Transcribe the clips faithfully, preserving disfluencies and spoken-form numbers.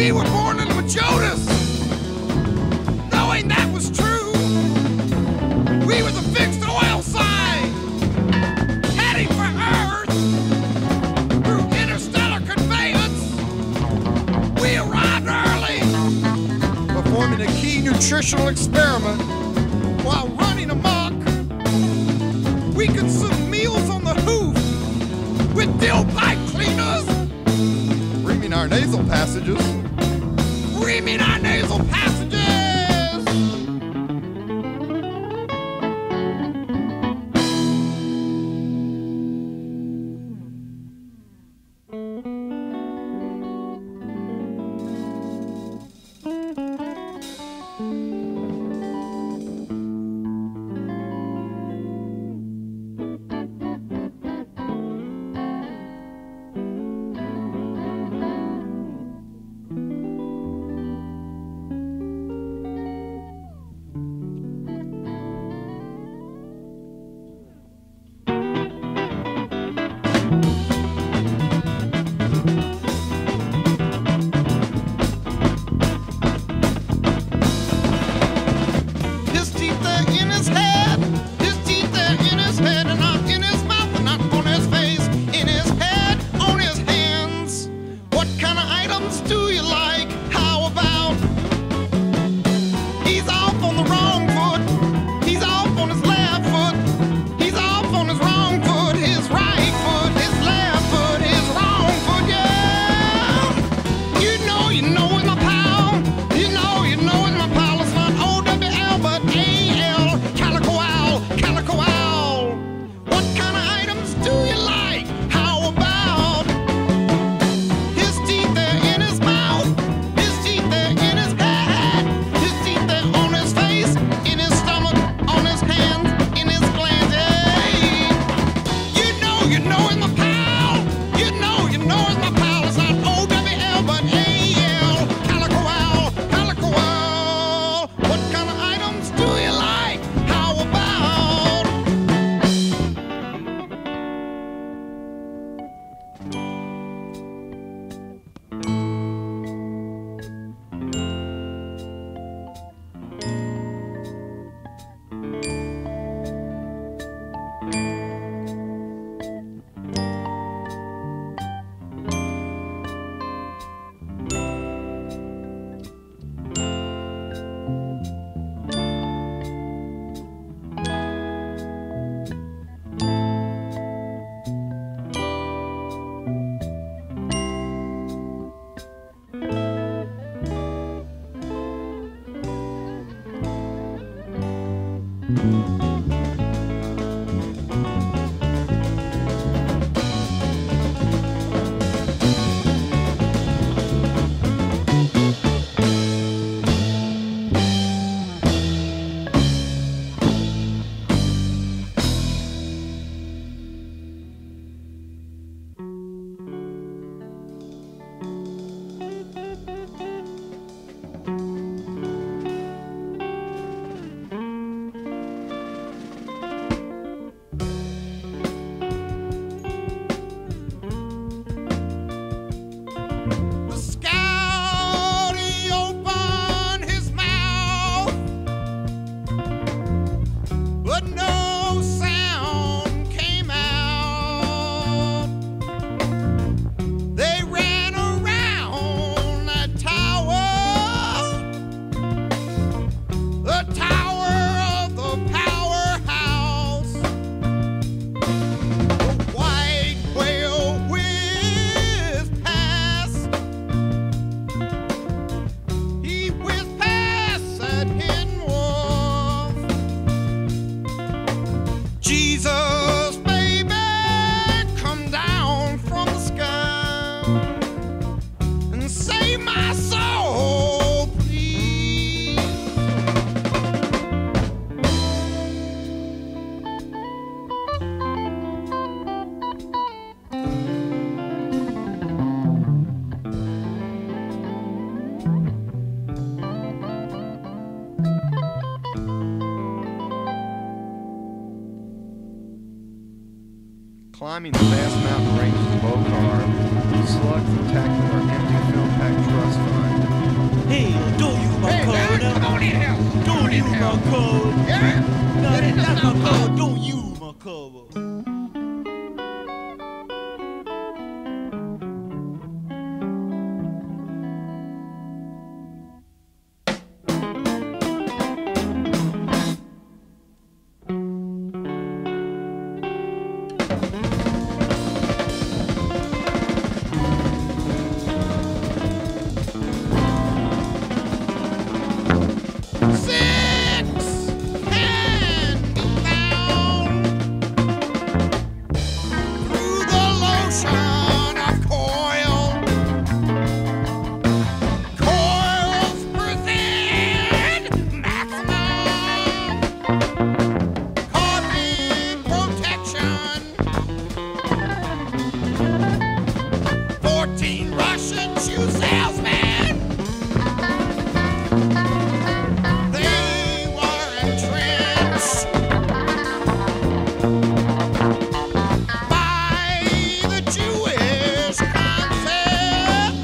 We were born in Majotas, knowing that was true. We were the fixed oil sign, heading for Earth through interstellar conveyance. We arrived early, performing a key nutritional experiment while running amok. We consumed meals on the hoof with dill pipe cleaners, reaming our nasal passages, reaming our nasal passages. Climbing the vast mountain ranges of Bocar, slugged from tackling our empty film pack trust fund. Don't use my Hey, code man, now. come on in here. Come Don't on in use here. my code. Yeah? No, That is that's not my code. code. Don't use my cover. Six can be found through the lotion of coil. Coils present maximum carbon protection. Fourteen Russian shoe salesmen. They were entrenched by the Jewish concept.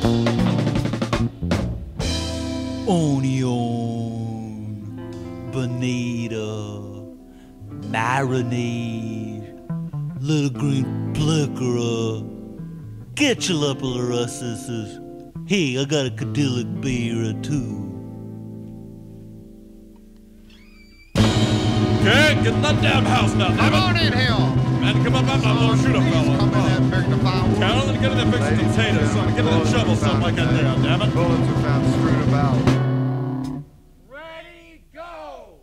Onion, bonita, marinade, little green plicker. Get your lupula, sisters. Hey, I got a cadillic beer or two. Okay, get that damn house now, Come damn on it! in here. Man, come up, I'm gonna shoot a fella. Come in and bring the firewood. Carol, get in there, fix some potatoes, son. Get in the shovel, something like that there, damn it. Bullets are found strewn about. Ready, go.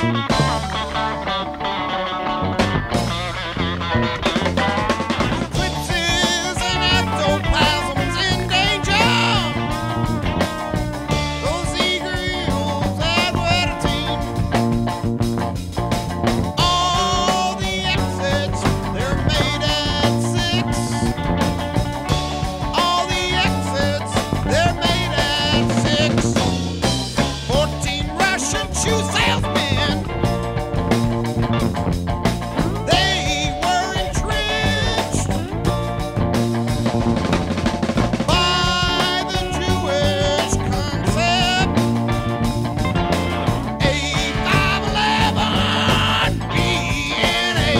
Eclipses and ectoplasms in danger. Those eager eagles that were a team. All the exits, they're made at six. All the exits, they're made at six. Fourteen Russian shoe salesmen. They were entrenched by the Jewish concept. A five eleven D N A.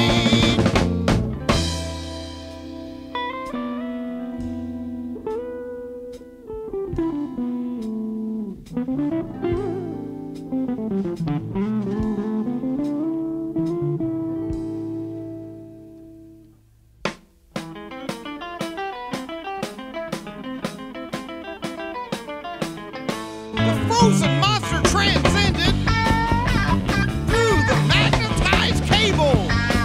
The frozen monster transcended through the magnetized cable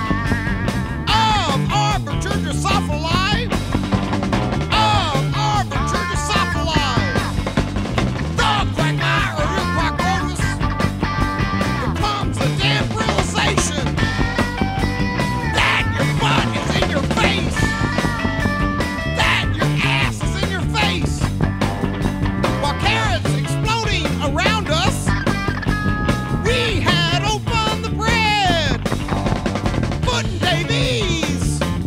of Arbiter Drosophili, of Arbiter Drosophili. The quagmire of Quackrotus becomes a damn realization that your butt is in your face, that your ass is in your face. While carrots exploding around us, we had opened the bread. Puddin' Davies.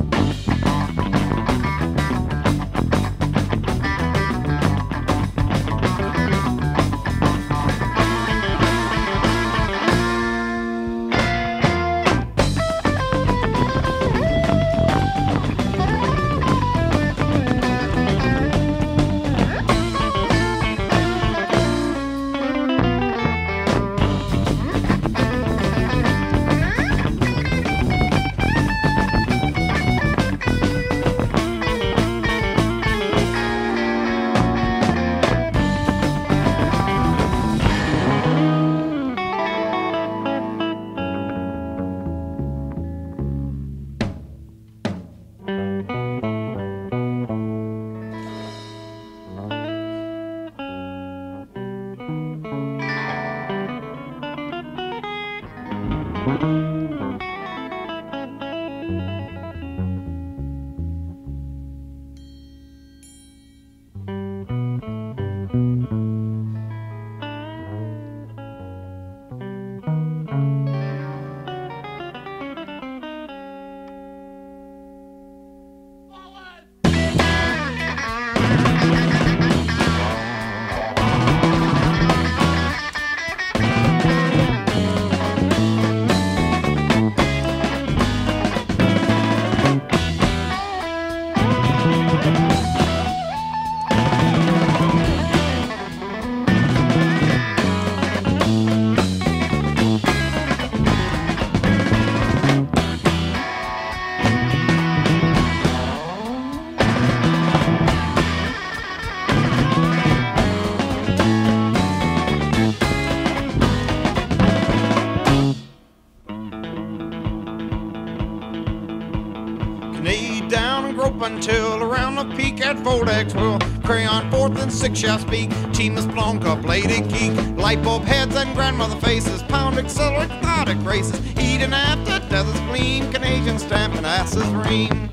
Knee down and grope until around the peak at Voldex will crayon fourth and six shall speak. Teamus Blanca, bladed geek, light bulb heads and grandmother faces, pound accelerate exotic races, eating after desert's gleam, Canadian stamp and asses ream.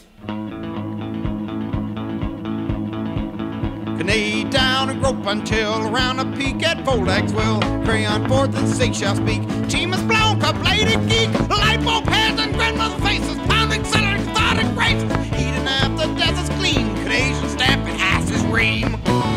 Knee down and grope until around the peak at Voldex will crayon fourth and six shall speak. Teamus Blanca, bladed geek, light bulb heads and grandmother faces, pound accelerate exotic races, eating after desert's gleam, Canadian stamp and asses ream.